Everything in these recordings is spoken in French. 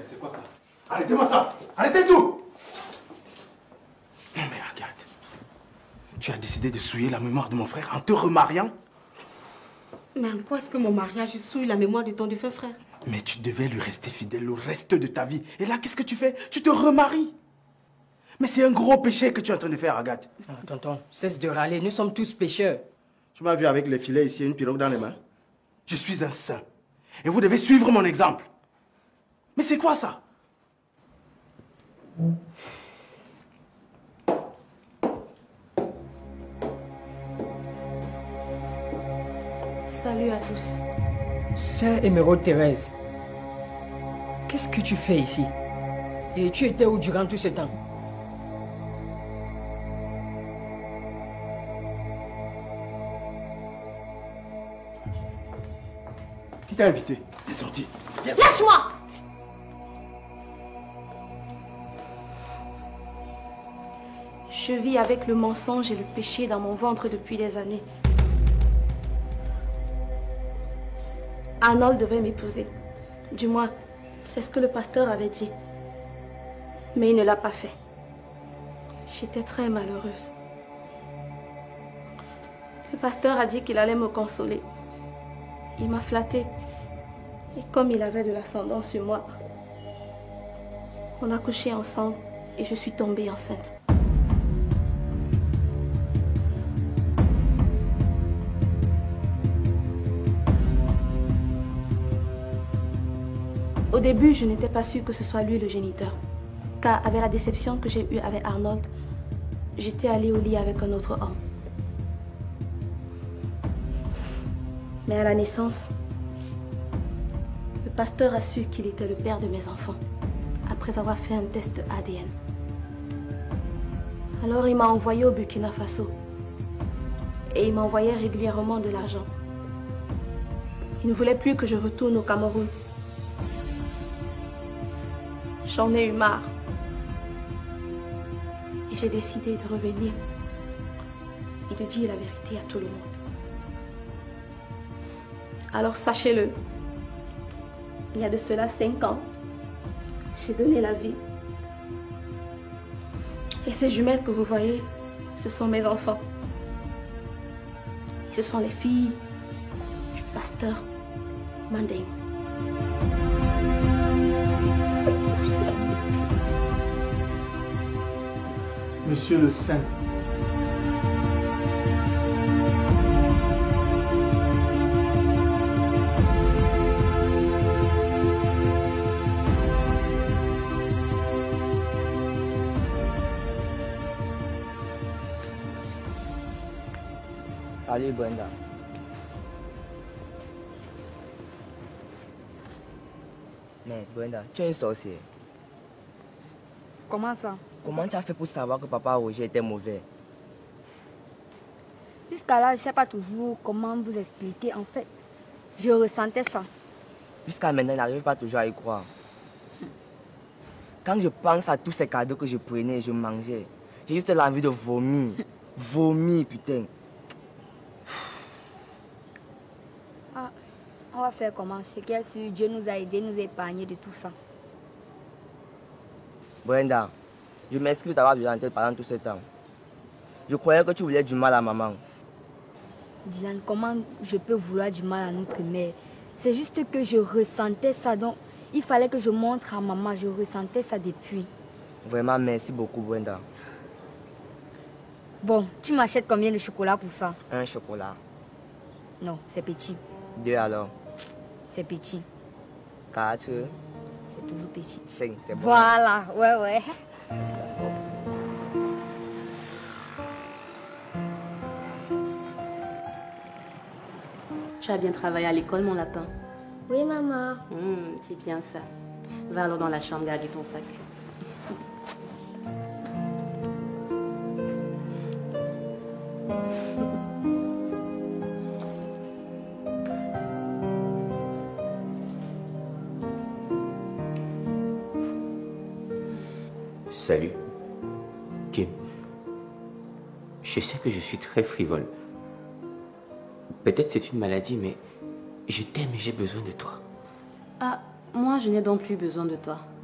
c'est quoi ça? Arrêtez-moi ça! Arrêtez tout! Non mais regarde. Tu as décidé de souiller la mémoire de mon frère en te remariant? Mais en quoi est-ce que mon mariage souille la mémoire de ton défunt frère? Mais tu devais lui rester fidèle le reste de ta vie. Et là, qu'est-ce que tu fais? Tu te remaries. Mais c'est un gros péché que tu es en train de faire, Agathe. Ah, tonton, cesse de râler, nous sommes tous pécheurs. Tu m'as vu avec les filets ici et une pirogue dans les mains. Je suis un saint. Et vous devez suivre mon exemple. Mais c'est quoi ça? Salut à tous. Sœur Émeraude Thérèse, qu'est-ce que tu fais ici? Et tu étais où durant tout ce temps? Qui t'a invité? Viens sortir. Lâche-moi! Je vis avec le mensonge et le péché dans mon ventre depuis des années. Arnold devait m'épouser. Du moins, c'est ce que le pasteur avait dit. Mais il ne l'a pas fait. J'étais très malheureuse. Le pasteur a dit qu'il allait me consoler. Il m'a flattée. Et comme il avait de l'ascendant sur moi, on a couché ensemble et je suis tombée enceinte. Au début, je n'étais pas sûre que ce soit lui le géniteur. Car avec la déception que j'ai eue avec Arnold, j'étais allée au lit avec un autre homme. Mais à la naissance, le pasteur a su qu'il était le père de mes enfants, après avoir fait un test ADN. Alors il m'a envoyé au Burkina Faso. Et il m'envoyait régulièrement de l'argent. Il ne voulait plus que je retourne au Cameroun. J'en ai eu marre. Et j'ai décidé de revenir et de dire la vérité à tout le monde. Alors sachez-le, il y a de cela 5 ans, j'ai donné la vie. Et ces jumelles que vous voyez, ce sont mes enfants. Et ce sont les filles du pasteur Manding. Monsieur le Saint, salut Brenda. Mais Brenda, tu es un sorcier. Comment ça? Comment tu as fait pour savoir que papa Roger était mauvais? Jusqu'à là, je ne sais pas toujours comment vous expliquer. En fait, je ressentais ça. Jusqu'à maintenant, je n'arrive pas toujours à y croire. Quand je pense à tous ces cadeaux que je prenais et je mangeais, j'ai juste l'envie de vomir. Vomir, putain. Ah, on va faire comment? C'est que si Dieu nous a aidés, nous a épargnés de tout ça. Brenda, je m'excuse d'avoir besoin de pendant tout ce temps. Je croyais que tu voulais du mal à maman. Dylan, comment je peux vouloir du mal à notre mère? C'est juste que je ressentais ça, donc il fallait que je montre à maman, je ressentais ça depuis. Vraiment, merci beaucoup, Brenda. Bon, tu m'achètes combien de chocolat pour ça? Un chocolat. Non, c'est petit. 2 alors. C'est petit. 4. C'est toujours petit. 5, c'est bon. Voilà, ouais. Tu as bien travaillé à l'école, mon lapin? Oui, maman. C'est bien ça. Va alors dans la chambre garder ton sac. Salut. Kim. Je sais que je suis très frivole. Peut-être c'est une maladie, mais je t'aime et j'ai besoin de toi. Ah, moi je n'ai donc plus besoin de toi.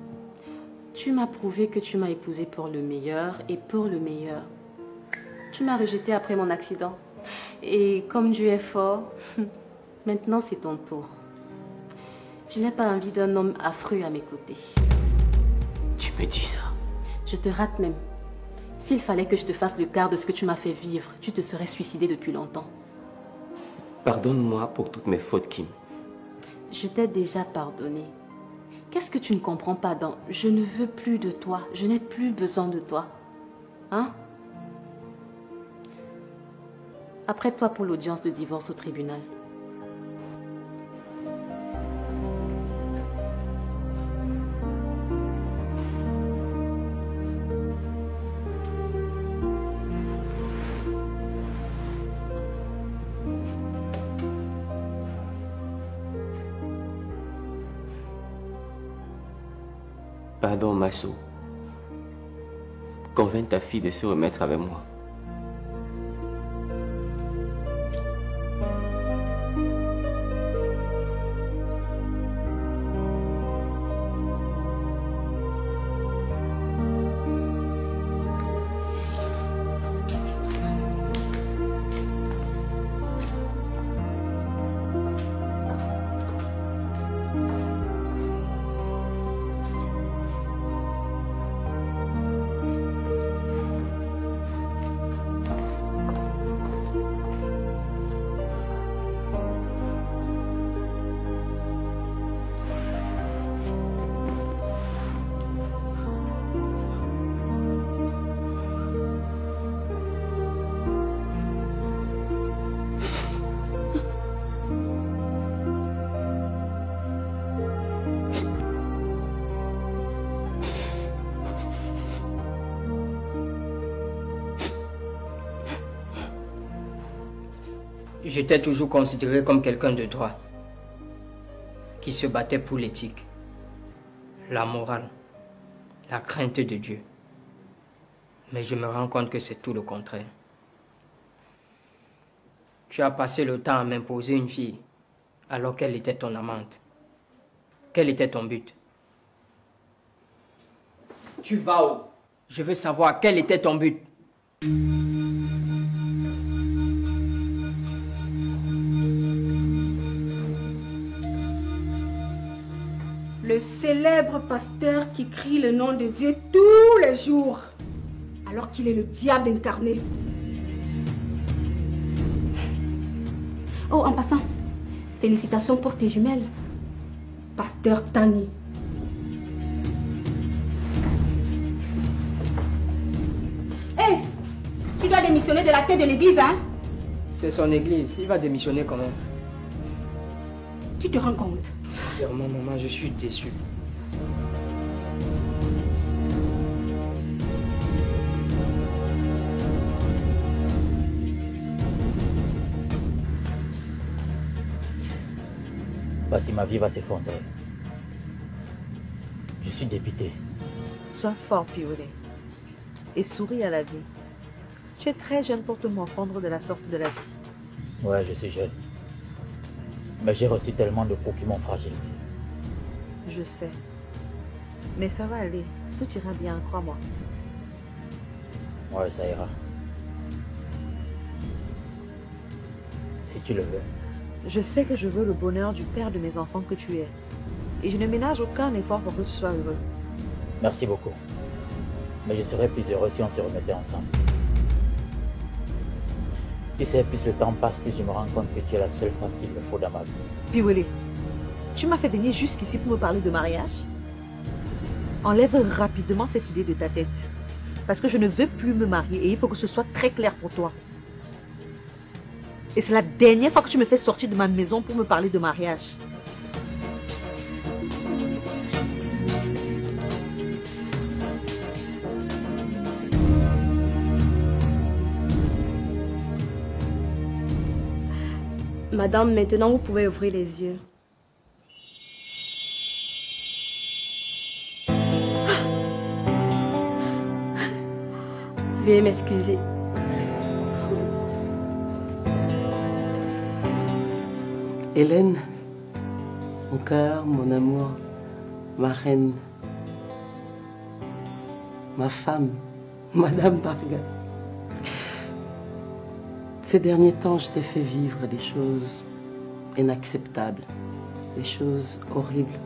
Tu m'as prouvé que tu m'as épousé pour le meilleur et pour le meilleur. Tu m'as rejeté après mon accident. Et comme Dieu est fort, maintenant c'est ton tour. Je n'ai pas envie d'un homme affreux à mes côtés. Tu me dis ça? Je te rate même. S'il fallait que je te fasse le quart de ce que tu m'as fait vivre, tu te serais suicidé depuis longtemps. Pardonne-moi pour toutes mes fautes, Kim. Je t'ai déjà pardonné. Qu'est-ce que tu ne comprends pas dans « je ne veux plus de toi, je n'ai plus besoin de toi » hein? Apprête-toi pour l'audience de divorce au tribunal. Pardon, Masso. Convainc ta fille de se remettre avec moi. Je t'ai toujours considéré comme quelqu'un de droit, qui se battait pour l'éthique, la morale, la crainte de Dieu. Mais je me rends compte que c'est tout le contraire. Tu as passé le temps à m'imposer une fille, alors qu'elle était ton amante. Quel était ton but? Tu vas où? Je veux savoir quel était ton but. Le célèbre pasteur qui crie le nom de Dieu tous les jours, alors qu'il est le diable incarné. Oh, en passant, félicitations pour tes jumelles. Pasteur Tani. Hé, tu dois démissionner de la tête de l'église, hein? C'est son église, il va démissionner quand même. Tu te rends compte? Sincèrement, maman, je suis déçu. Voici, ma vie va s'effondrer. Je suis dépité. Sois fort, Piolé, et souris à la vie. Tu es très jeune pour te morfondre de la sorte de la vie. Ouais, je suis jeune. Mais j'ai reçu tellement de coups qui m'ont fragilisé. Je sais. Mais ça va aller. Tout ira bien, crois-moi. Ouais, ça ira. Si tu le veux. Je sais que je veux le bonheur du père de mes enfants que tu es. Et je ne ménage aucun effort pour que tu sois heureux. Merci beaucoup. Mais je serais plus heureux si on se remettait ensemble. Tu sais, plus le temps passe, plus je me rends compte que tu es la seule femme qu'il me faut dans ma vie. Piwele, tu m'as fait venir jusqu'ici pour me parler de mariage? Enlève rapidement cette idée de ta tête. Parce que je ne veux plus me marier et il faut que ce soit très clair pour toi. Et c'est la dernière fois que tu me fais sortir de ma maison pour me parler de mariage. Madame, maintenant vous pouvez ouvrir les yeux. Veuillez m'excuser. Hélène, mon cœur, mon amour, ma reine, ma femme, Madame Barga. Ces derniers temps, je t'ai fait vivre des choses inacceptables, des choses horribles.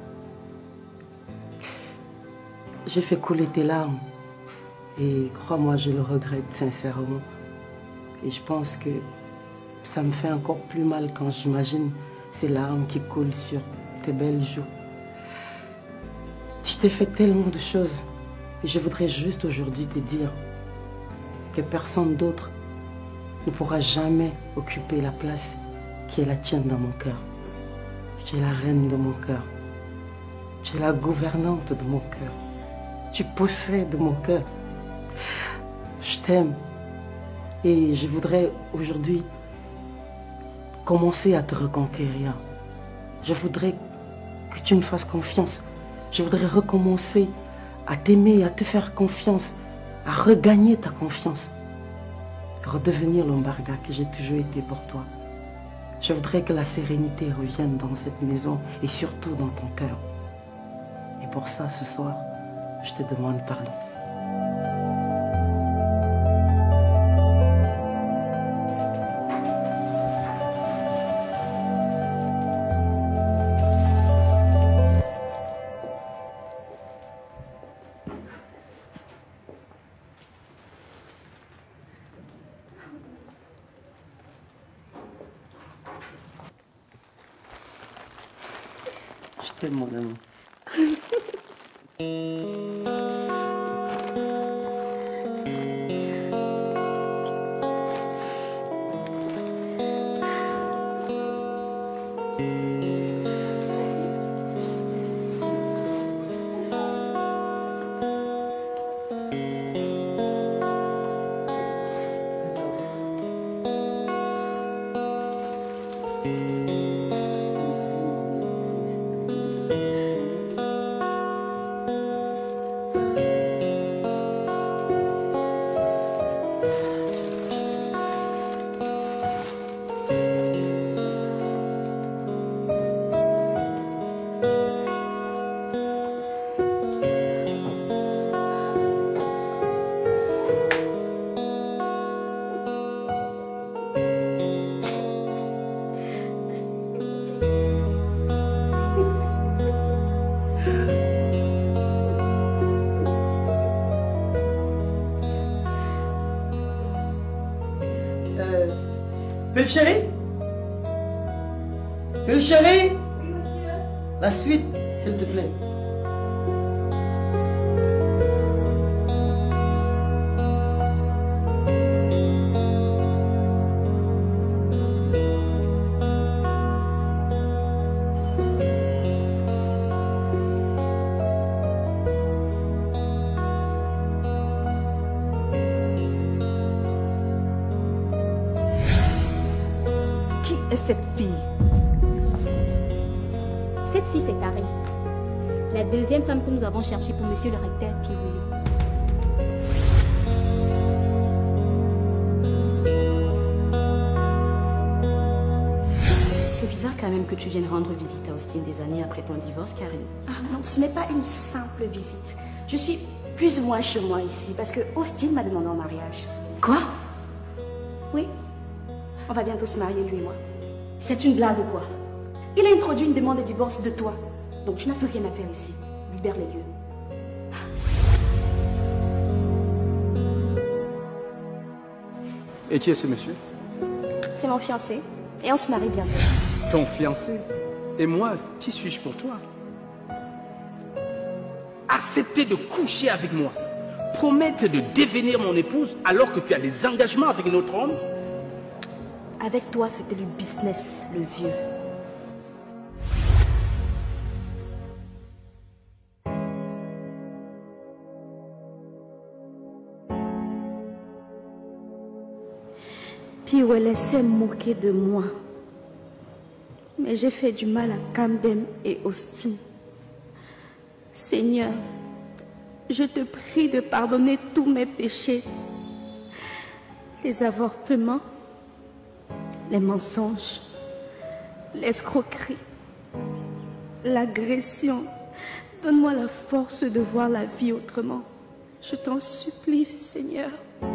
J'ai fait couler tes larmes et crois-moi, je le regrette sincèrement. Et je pense que ça me fait encore plus mal quand j'imagine ces larmes qui coulent sur tes belles joues. Je t'ai fait tellement de choses et je voudrais juste aujourd'hui te dire que personne d'autre ne pourra jamais occuper la place qui est la tienne dans mon cœur. Tu es la reine de mon cœur. Tu es la gouvernante de mon cœur. Tu possèdes mon cœur. Je t'aime et je voudrais aujourd'hui commencer à te reconquérir. Je voudrais que tu me fasses confiance. Je voudrais recommencer à t'aimer, à te faire confiance, à regagner ta confiance. Redevenir l'Ombarga que j'ai toujours été pour toi. Je voudrais que la sérénité revienne dans cette maison et surtout dans ton cœur. Et pour ça, ce soir, je te demande pardon. Je t'aime, mon amour. Chérie? Chérie? Oui, monsieur. La suite, s'il te plaît. Cette fille? Cette fille, c'est Karine. La deuxième femme que nous avons cherchée pour monsieur le recteur Pirouli. C'est bizarre quand même que tu viennes rendre visite à Austin des années après ton divorce, Karine. Ah non, ce n'est pas une simple visite. Je suis plus ou moins chez moi ici parce que Austin m'a demandé en mariage. Quoi? Oui. On va bientôt se marier, lui et moi. C'est une blague ou quoi? Il a introduit une demande de divorce de toi. Donc tu n'as plus rien à faire ici. Libère les lieux. Et qui est ce monsieur? C'est mon fiancé. Et on se marie bientôt. Ton fiancé? Et moi, qui suis-je pour toi? Accepter de coucher avec moi. Promettre de devenir mon épouse alors que tu as des engagements avec un autre homme? Avec toi, c'était le business, le vieux. Puis elle s'est moquée de moi. Mais j'ai fait du mal à Camden et Austin. Seigneur, je te prie de pardonner tous mes péchés. Les avortements, les mensonges, l'escroquerie, l'agression. Donne-moi la force de voir la vie autrement. Je t'en supplie, Seigneur.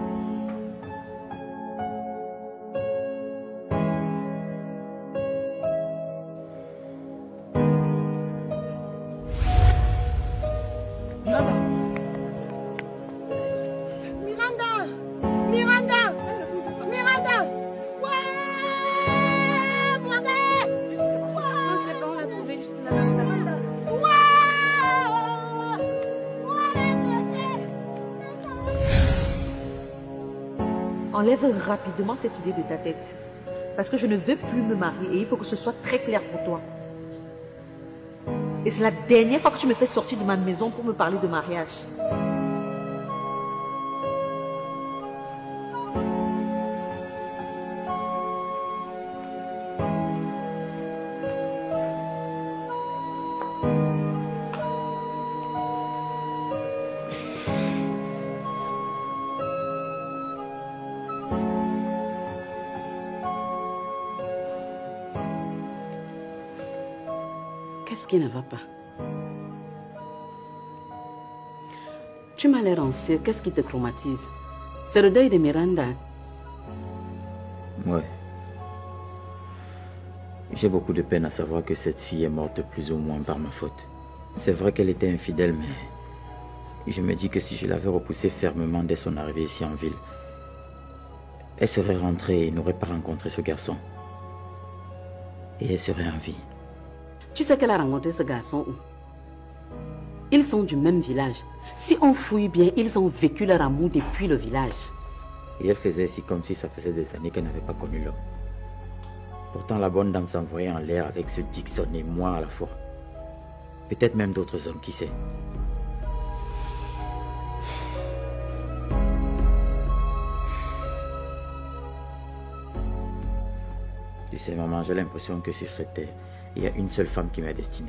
Enlève rapidement cette idée de ta tête. Parce que je ne veux plus me marier et il faut que ce soit très clair pour toi. Et c'est la dernière fois que tu me fais sortir de ma maison pour me parler de mariage. Qu'est-ce qui ne va pas? Tu m'as l'air ancien, qu'est-ce qui te traumatise? C'est le deuil de Miranda. Ouais. J'ai beaucoup de peine à savoir que cette fille est morte plus ou moins par ma faute. C'est vrai qu'elle était infidèle, mais je me dis que si je l'avais repoussée fermement dès son arrivée ici en ville, elle serait rentrée et n'aurait pas rencontré ce garçon. Et elle serait en vie. Tu sais qu'elle a rencontré ce garçon où? Ils sont du même village. Si on fouille bien, ils ont vécu leur amour depuis le village. Et elle faisait ainsi comme si ça faisait des années qu'elle n'avait pas connu l'homme. Pourtant, la bonne dame s'envoyait en l'air avec ce Dixon et moi à la fois. Peut-être même d'autres hommes, qui sait. Tu sais, maman, j'ai l'impression que sur cette terre, il y a une seule femme qui m'est destinée.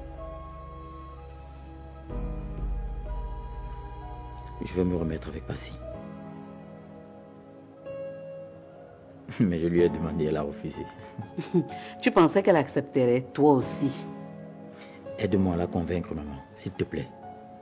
Je veux me remettre avec Passy. Mais je lui ai demandé, elle a refusé. Tu pensais qu'elle accepterait, toi aussi? Aide-moi à la convaincre, maman, s'il te plaît.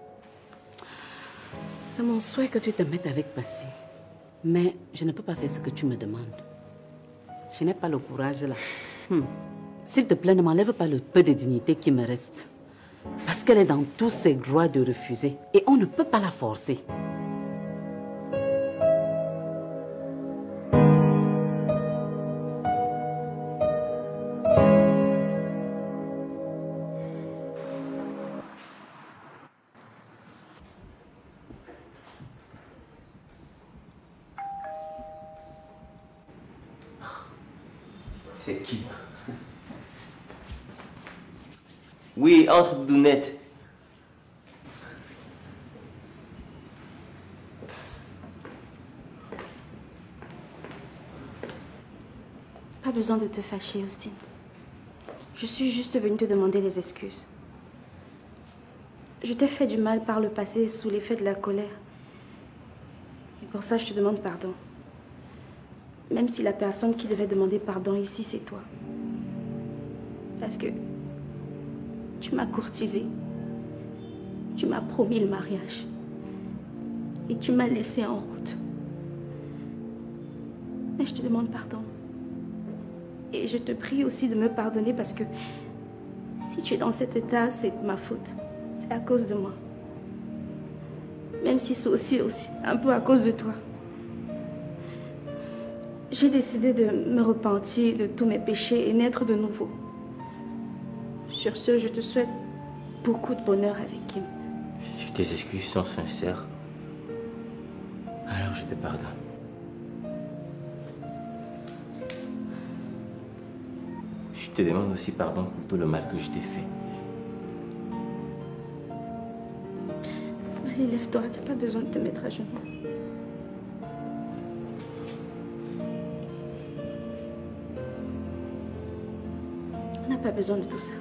C'est mon souhait que tu te mettes avec Passy. Mais je ne peux pas faire ce que tu me demandes. Je n'ai pas le courage là. S'il te plaît, ne m'enlève pas le peu de dignité qui me reste. Parce qu'elle est dans tous ses droits de refuser. Et on ne peut pas la forcer. C'est qui? Oui, entre, Dounette. Pas besoin de te fâcher, Austin. Je suis juste venue te demander les excuses. Je t'ai fait du mal par le passé sous l'effet de la colère. Et pour ça, je te demande pardon. Même si la personne qui devait demander pardon ici, c'est toi. Parce que tu m'as courtisé. Tu m'as promis le mariage. Et tu m'as laissé en route. Mais je te demande pardon. Et je te prie aussi de me pardonner parce que si tu es dans cet état, c'est ma faute. C'est à cause de moi. Même si c'est aussi un peu à cause de toi. J'ai décidé de me repentir de tous mes péchés et naître de nouveau. Sur ce, je te souhaite beaucoup de bonheur avec Kim. Si tes excuses sont sincères, alors je te pardonne. Je te demande aussi pardon pour tout le mal que je t'ai fait. Vas-y, lève-toi, tu n'as pas besoin de te mettre à genoux. On n'a pas besoin de tout ça.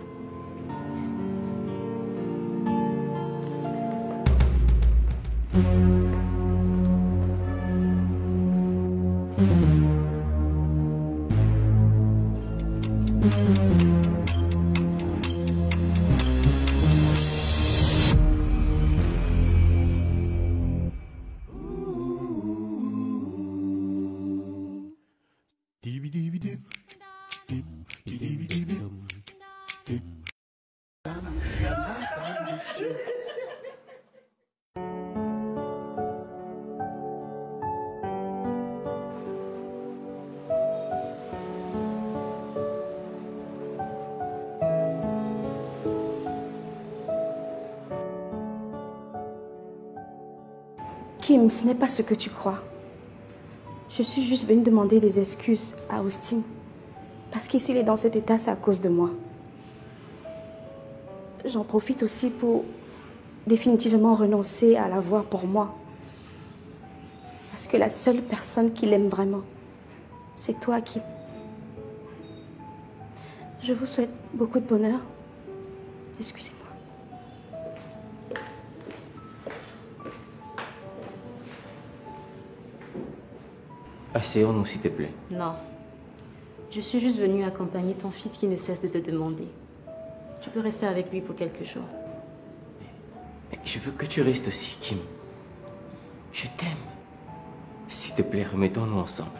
Kim, ce n'est pas ce que tu crois. Je suis juste venue demander des excuses à Austin. Parce qu'ici, il est dans cet état, c'est à cause de moi. J'en profite aussi pour définitivement renoncer à l'avoir pour moi. Parce que la seule personne qui l'aime vraiment, c'est toi, Kim. Je vous souhaite beaucoup de bonheur. Excusez-moi. Asseyons-nous, s'il te plaît. Non. Je suis juste venue accompagner ton fils qui ne cesse de te demander. Tu peux rester avec lui pour quelques jours. Mais je veux que tu restes aussi, Kim. Je t'aime. S'il te plaît, remettons-nous ensemble.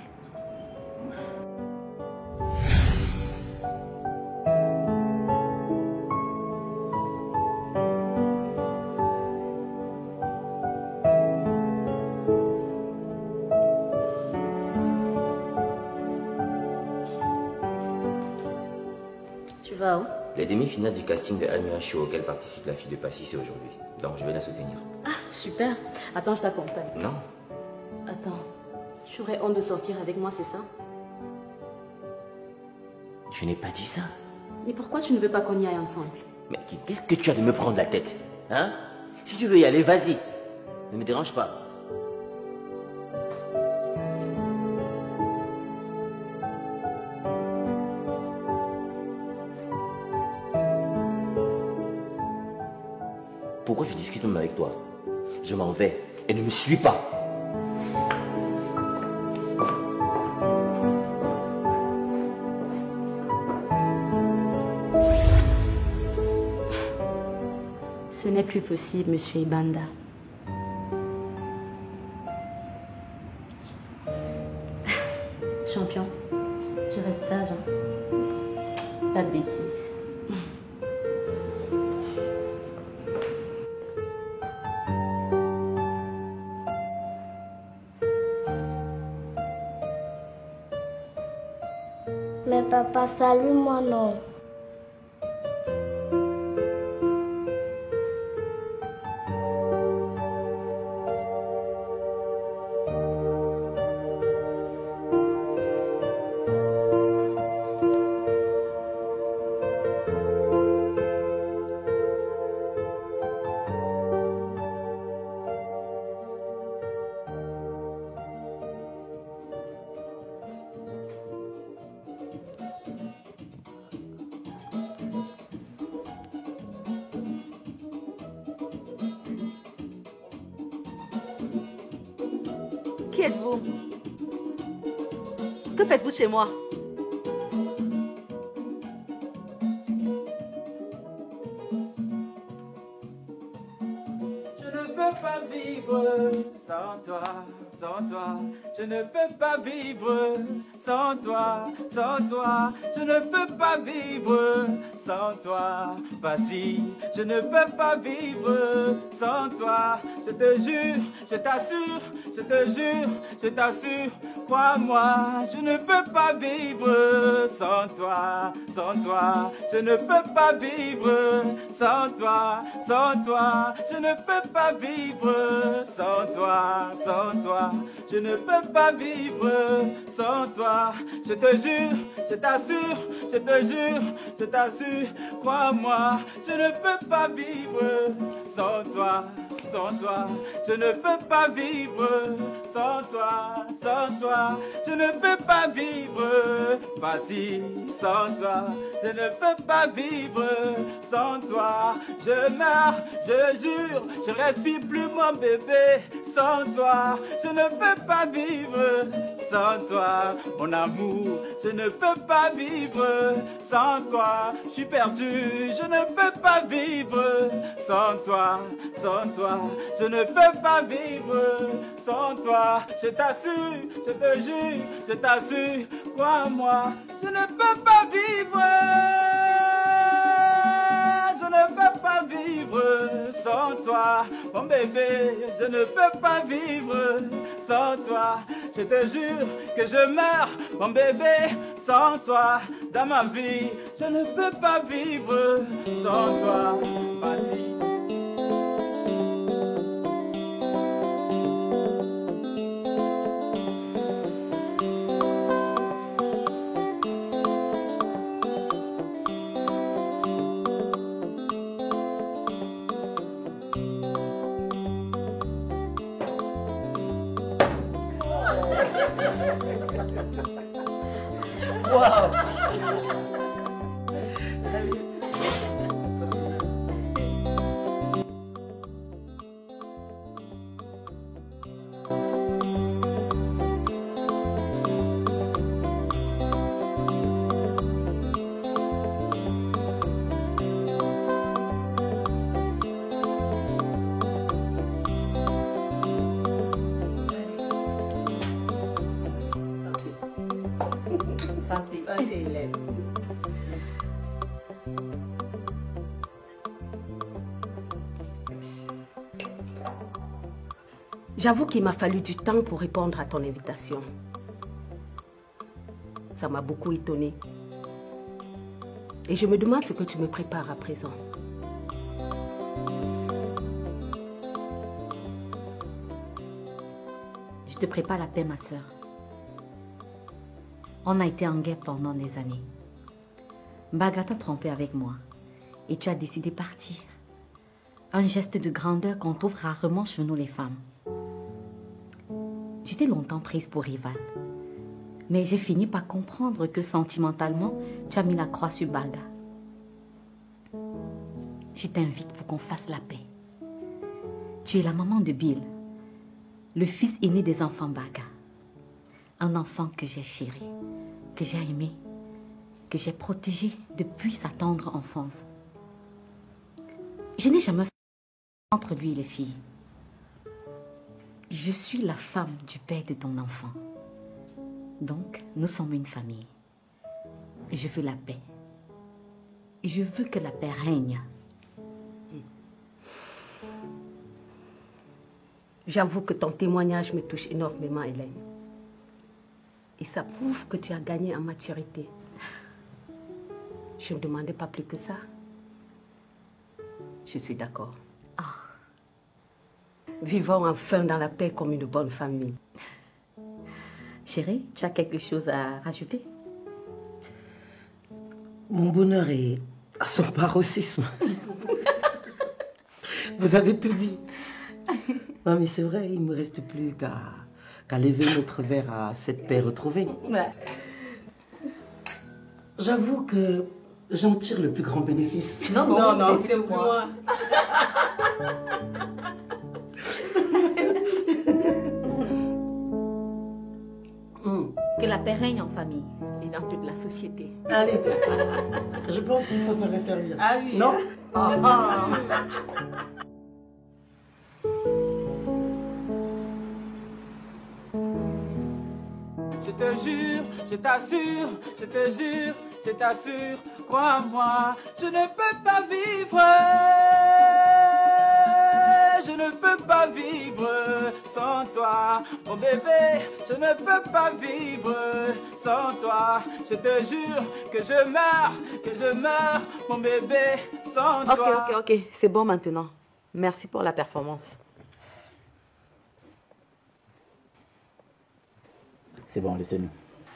Tu vas où? Les demi-finales du casting de Almira Show auquel participe la fille de Passy, c'est aujourd'hui. Donc je vais la soutenir. Ah, super. Attends, je t'accompagne. Non. Attends, tu aurais honte de sortir avec moi, c'est ça? Je n'ai pas dit ça. Mais pourquoi tu ne veux pas qu'on y aille ensemble? Mais qu'est-ce que tu as de me prendre la tête? Hein? Si tu veux y aller, vas-y. Ne me dérange pas. Pourquoi je discute même avec toi? Je m'en vais et ne me suis pas. Ce n'est plus possible, monsieur Ibanda. Champion, tu restes sage, hein? Pas de bêtises. Mais papa, salue-moi, non. Qui êtes-vous? Que faites-vous chez moi? Je ne peux pas vivre sans toi, sans toi. Je ne peux pas vivre sans toi, sans toi. Je ne peux pas vivre sans toi. Vas-y, je ne peux pas vivre sans toi. Je te jure, je t'assure, je te jure, je t'assure. Crois-moi, je ne peux pas vivre sans toi, sans toi. Je ne peux pas vivre sans toi, sans toi. Je ne peux pas vivre sans toi, sans toi. Je ne peux pas vivre sans toi. Je te jure, je t'assure, je te jure, je t'assure. Crois-moi, je ne peux pas vivre sans toi. Sans toi, je ne peux pas vivre sans toi, sans toi, je ne peux pas vivre, vas-y, sans toi, je ne peux pas vivre sans toi, je meurs, je jure, je respire plus mon bébé, sans toi, je ne peux pas vivre sans toi, mon amour, je ne peux pas vivre sans toi, je suis perdu, je ne peux pas vivre sans toi, sans toi. Je ne peux pas vivre sans toi. Je t'assure, je te jure, je t'assure. crois-moi, je ne peux pas vivre. Je ne peux pas vivre sans toi, mon bébé. Je ne peux pas vivre sans toi. Je te jure que je meurs, mon bébé, sans toi. Dans ma vie, je ne peux pas vivre sans toi. Vas-y. Wow. Santé, Hélène. J'avoue qu'il m'a fallu du temps pour répondre à ton invitation. Ça m'a beaucoup étonnée. Et je me demande ce que tu me prépares à présent. Je te prépare la paix, ma sœur. On a été en guerre pendant des années. Mbaga t'a trompé avec moi et tu as décidé de partir. Un geste de grandeur qu'on trouve rarement chez nous les femmes. J'étais longtemps prise pour rivale. Mais j'ai fini par comprendre que sentimentalement, tu as mis la croix sur Mbaga. Je t'invite pour qu'on fasse la paix. Tu es la maman de Bill, le fils aîné des enfants Mbaga. Un enfant que j'ai chéri, que j'ai aimé, que j'ai protégé depuis sa tendre enfance. Je n'ai jamais fait entre lui et les filles. Je suis la femme du père de ton enfant. Donc, nous sommes une famille. Je veux la paix. Je veux que la paix règne. J'avoue que ton témoignage me touche énormément, Hélène. Et ça prouve que tu as gagné en maturité. Je ne demandais pas plus que ça. Je suis d'accord. Vivons enfin dans la paix comme une bonne famille. Chérie, tu as quelque chose à rajouter? Mon bonheur est à son paroxysme. Vous avez tout dit. Non, mais c'est vrai, il ne me reste plus qu'à lever notre verre à cette paix retrouvée. Ouais. J'avoue que j'en tire le plus grand bénéfice. Non, c'est moi. Que la paix règne en famille. Et dans toute la société. Allez, je pense qu'il faut se resservir. Ah oui. Non? Je te jure, je t'assure, je te jure, je t'assure, crois-moi, je ne peux pas vivre. Je ne peux pas vivre sans toi, mon bébé. Je ne peux pas vivre sans toi. Je te jure que je meurs, mon bébé, sans toi. Ok, c'est bon maintenant. Merci pour la performance. C'est bon, laissez-nous.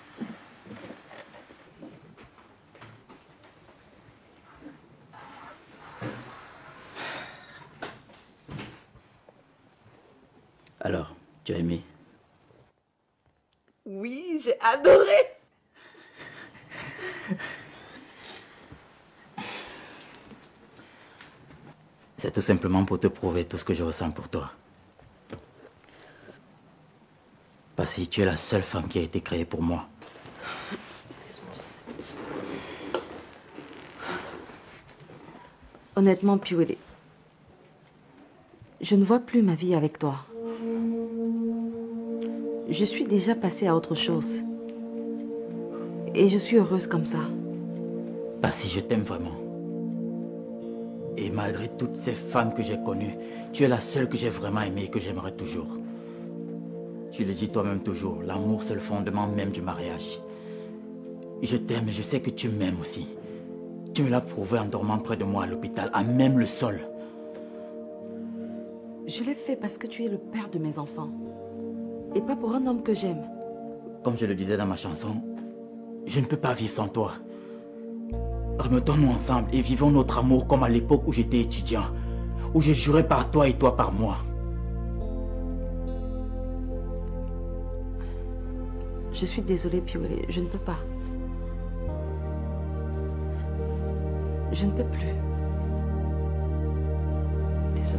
Alors, tu as aimé? Oui, j'ai adoré. C'est tout simplement pour te prouver tout ce que je ressens pour toi. Parce que tu es la seule femme qui a été créée pour moi. Honnêtement, Piwele, je ne vois plus ma vie avec toi. Je suis déjà passée à autre chose. Et je suis heureuse comme ça. Parce que je t'aime vraiment. Et malgré toutes ces femmes que j'ai connues, tu es la seule que j'ai vraiment aimée et que j'aimerais toujours. Tu le dis toi-même toujours, l'amour c'est le fondement même du mariage. Je t'aime et je sais que tu m'aimes aussi. Tu me l'as prouvé en dormant près de moi à l'hôpital, à même le sol. Je l'ai fait parce que tu es le père de mes enfants. Et pas pour un homme que j'aime. Comme je le disais dans ma chanson, je ne peux pas vivre sans toi. Remettons-nous ensemble et vivons notre amour comme à l'époque où j'étais étudiant, où je jurais par toi et toi par moi. Je suis désolée, Piolé, je ne peux pas. Je ne peux plus. Désolée.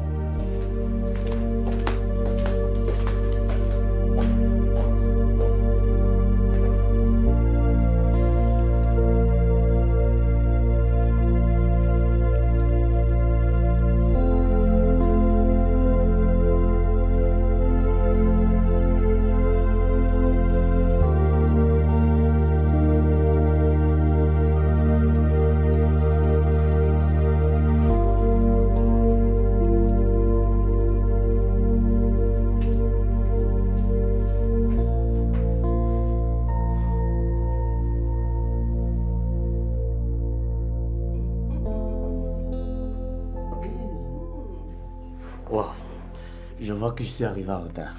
Wow. Je vois que je suis arrivé en retard.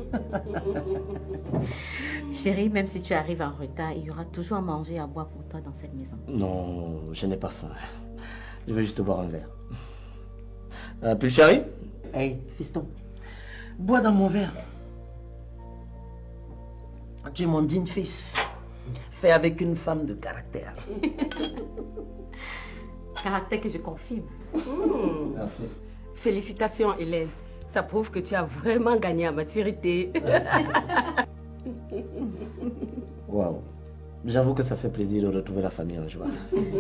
Chérie, même si tu arrives en retard, il y aura toujours à manger et à boire pour toi dans cette maison. Non, je n'ai pas faim. Je veux juste boire un verre. Puis chérie? Hey, fiston. Bois dans mon verre. Tu es mon digne fils. Fait avec une femme de caractère. Caractère que je confirme. Merci. Félicitations, Hélène. Ça prouve que tu as vraiment gagné en maturité. Waouh. J'avoue que ça fait plaisir de retrouver la famille en joie.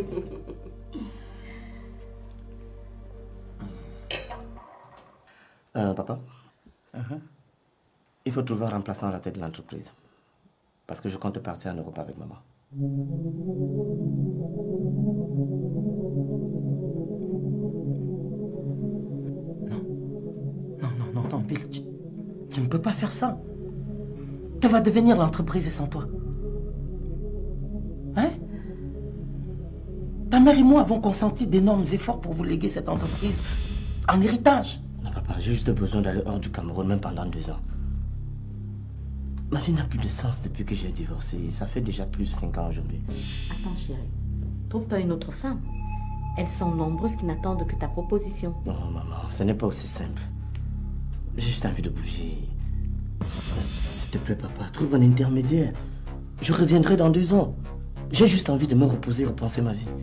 Papa, il faut trouver un remplaçant à la tête de l'entreprise. Parce que je compte partir en Europe avec maman. Non, Bill, tu ne peux pas faire ça. Que va devenir l'entreprise sans toi? Hein? Ta mère et moi avons consenti d'énormes efforts pour vous léguer cette entreprise en héritage. Non, papa, j'ai juste besoin d'aller hors du Cameroun, même pendant 2 ans. Ma vie n'a plus de sens depuis que j'ai divorcé. Ça fait déjà plus de 5 ans aujourd'hui. Attends, chérie. Trouve-toi une autre femme. Elles sont nombreuses qui n'attendent que ta proposition. Non, maman, ce n'est pas aussi simple. J'ai juste envie de bouger. S'il te plaît, papa, trouve un intermédiaire. Je reviendrai dans 2 ans. J'ai juste envie de me reposer et repenser ma vie.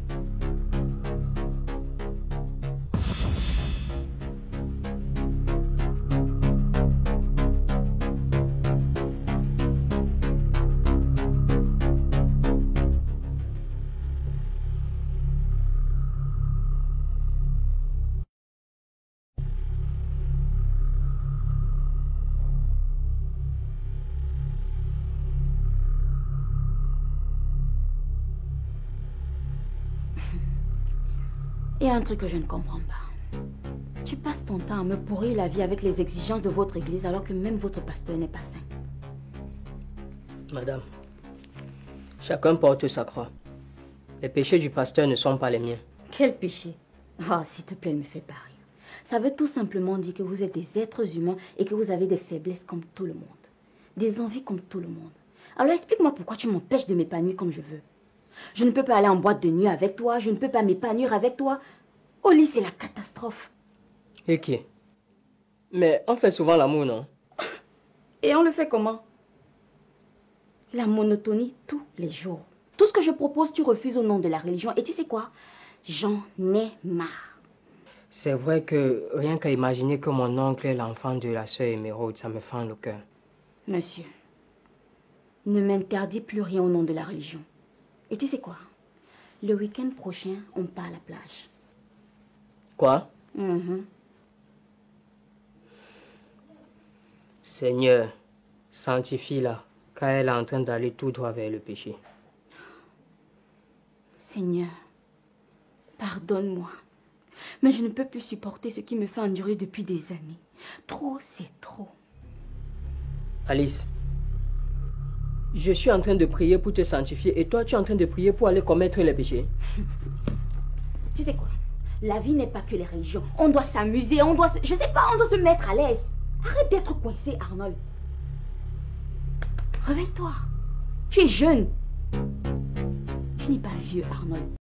Il y a un truc que je ne comprends pas. Tu passes ton temps à me pourrir la vie avec les exigences de votre église alors que même votre pasteur n'est pas saint. Madame, chacun porte sa croix. Les péchés du pasteur ne sont pas les miens. Quel péché? Ah, s'il te plaît, ne me fais pas rire. Ça veut tout simplement dire que vous êtes des êtres humains et que vous avez des faiblesses comme tout le monde. Des envies comme tout le monde. Alors explique-moi pourquoi tu m'empêches de m'épanouir comme je veux. Je ne peux pas aller en boîte de nuit avec toi, je ne peux pas m'épanouir avec toi. Au lit, c'est la catastrophe. Et qui? Mais on fait souvent l'amour, non? Et on le fait comment? La monotonie tous les jours. Tout ce que je propose, tu refuses au nom de la religion. Et tu sais quoi? J'en ai marre. C'est vrai que rien qu'à imaginer que mon oncle est l'enfant de la sœur Émeraude, ça me fend le cœur. Monsieur, ne m'interdis plus rien au nom de la religion. Et tu sais quoi? Le week-end prochain, on part à la plage. Quoi? Seigneur, sanctifie-la car elle est en train d'aller tout droit vers le péché. Seigneur, pardonne-moi. Mais je ne peux plus supporter ce qui me fait endurer depuis des années. Trop, c'est trop. Alice, je suis en train de prier pour te sanctifier et toi tu es en train de prier pour aller commettre les péchés. Tu sais quoi? La vie n'est pas que les religions. On doit s'amuser, on doit... Je sais pas, on doit se mettre à l'aise. Arrête d'être coincé, Arnold. Réveille-toi. Tu es jeune. Tu n'es pas vieux, Arnold.